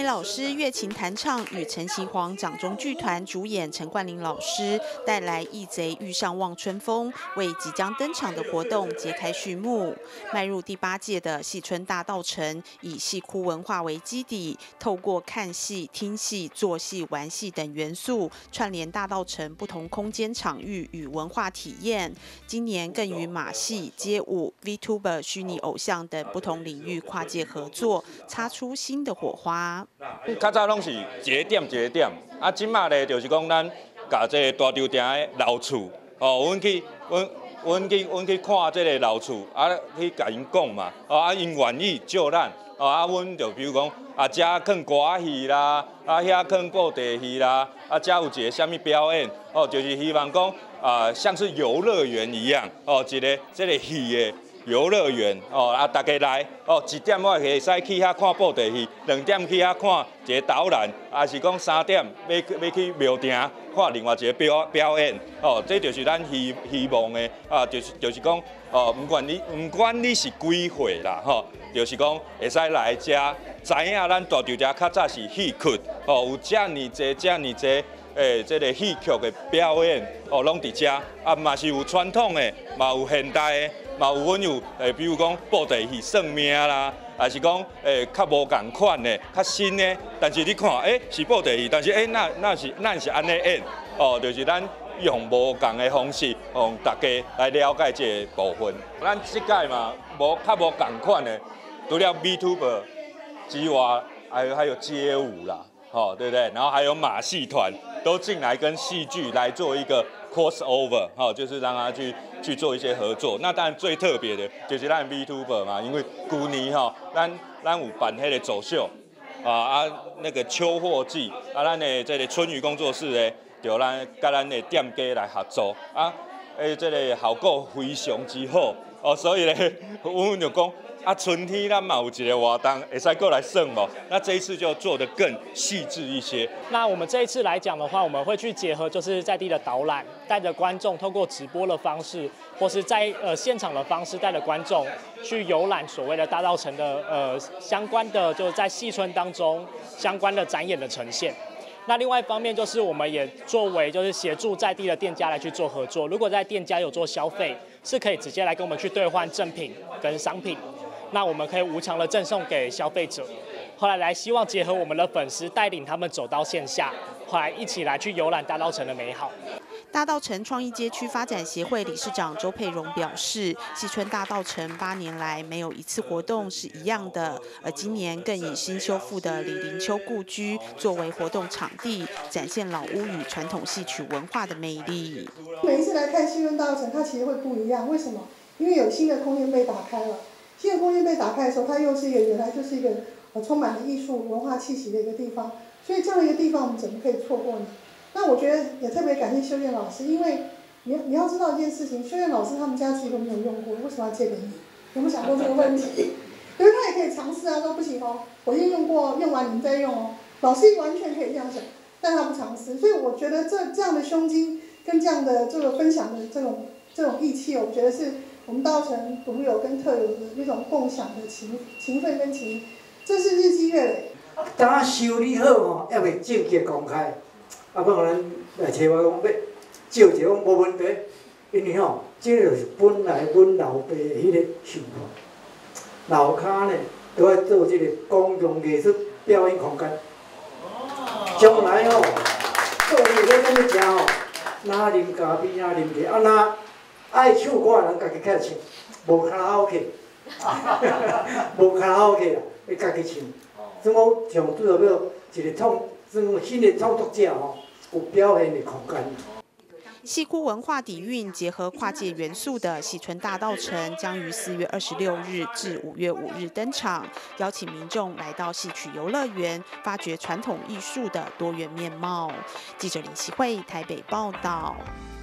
老师乐琴弹唱与陈其煌掌中剧团主演陈冠霖老师带来《义贼遇上望春风》，为即将登场的活动揭开序幕。迈入第8届的戏春大稻埕，以戏哭文化为基底，透过看戏、听戏、做戏、玩戏等元素，串联大稻埕不同空间场域与文化体验。今年更与马戏、街舞、VTuber、虚拟偶像等不同领域跨界合作，擦出新的火花。 较早拢是一个点一个点，啊，即马咧就是讲咱甲这个大稻埕的老厝，阮去看这个老厝，啊，去甲因讲嘛，啊，因愿意借咱，啊，阮就比如讲，啊，遮放歌戏啦，啊，遐放布袋戏啦，啊，遮有一个啥物表演，就是希望讲，像是游乐园一样，一个这个戏的。游乐园大家来1点我可以使去遐看布袋戏，2点去遐看一个导览，还是讲3点要去庙埕看另外一个表演，这就是咱希望的就是讲不管你是几岁啦就是讲会使来遮，知影咱大稻埕较早是戏曲，有遮尔济。这个戏曲的表演拢伫遮，嘛是有传统的，嘛有现代的，嘛有阮有比如讲布袋戏算命啦，还是讲较无共款的、较新的。但是你看，是布袋戏，但是咱是安尼演，就是咱用无共的方式，让大家来了解这个部分。咱即届嘛，较无共款的，除了 VTuber 之外，还有街舞啦。对不对？然后还有马戏团都进来跟戏剧来做一个 crossover，就是让他去做一些合作。那当然最特别的就是咱 VTuber 嘛，因为去年咱有办迄个走秀，那个秋货季，咱的这个春雨工作室呢，就跟咱的店家来合作，这个效果非常之好，所以呢，阮就讲。春天咱嘛有一个活动，会使过来算无？那这一次就做得更细致一些。 那我们这一次来讲的话，我们会去结合就是在地的导览，带着观众透过直播的方式，或是在现场的方式，带着观众去游览所谓的大稻埕的相关的，就是在戏春当中相关的展演的呈现。那另外一方面就是我们也作为就是协助在地的店家来去做合作，如果在店家有做消费，是可以直接来跟我们去兑换赠品跟商品。那我们可以无偿的赠送给消费者，后来希望结合我们的粉丝，带领他们走到线下，后来一起来去游览大稻埕的美好。 大稻埕创意街区发展协会理事长周佩蓉表示，戏春大稻埕8年来没有一次活动是一样的，而今年更以新修复的李林秋故居作为活动场地，展现老屋与传统戏曲文化的魅力。 每一次来看戏春大稻埕，它其实会不一样，为什么？因为有新的空间被打开了。新的空间被打开的时候，它又是一个原来就是一个充满了艺术文化气息的一个地方，所以这样的一个地方我们怎么可以错过呢？那我觉得也特别感谢修燕老师，因为你要知道一件事情，修燕老师他们家其实都没有用过，为什么要借给你？有没有想过这个问题？因为他也可以尝试啊，说不行哦，我先用过，用完你们再用哦。老师完全可以这样想，但他不尝试，所以我觉得这样的胸襟跟这样的这个分享的这种义气，我觉得是我们大稻埕独有跟特有的那种共享的情分跟情，这是日积月累。 等修理好吼，还未正式公开，可能咱来找我讲要照一个讲无问题，因为吼，这就是本来阮老爸迄个想法，楼骹呢都要做这个公共艺术表演空间。将来吼，做迄个咱要食吼，哪啉咖啡哪啉茶，哪爱唱歌的人家己起来唱，无卡拉 OK， 无卡拉 OK 啦，要家己唱。所以我上主要要一个新的创作者吼，有表现的空间。 戏哭文化底蕴结合跨界元素的戏春大稻埕将于4月26日至5月5日登场，邀请民众来到戏曲游乐园，发掘传统艺术的多元面貌。记者林希慧台北报道。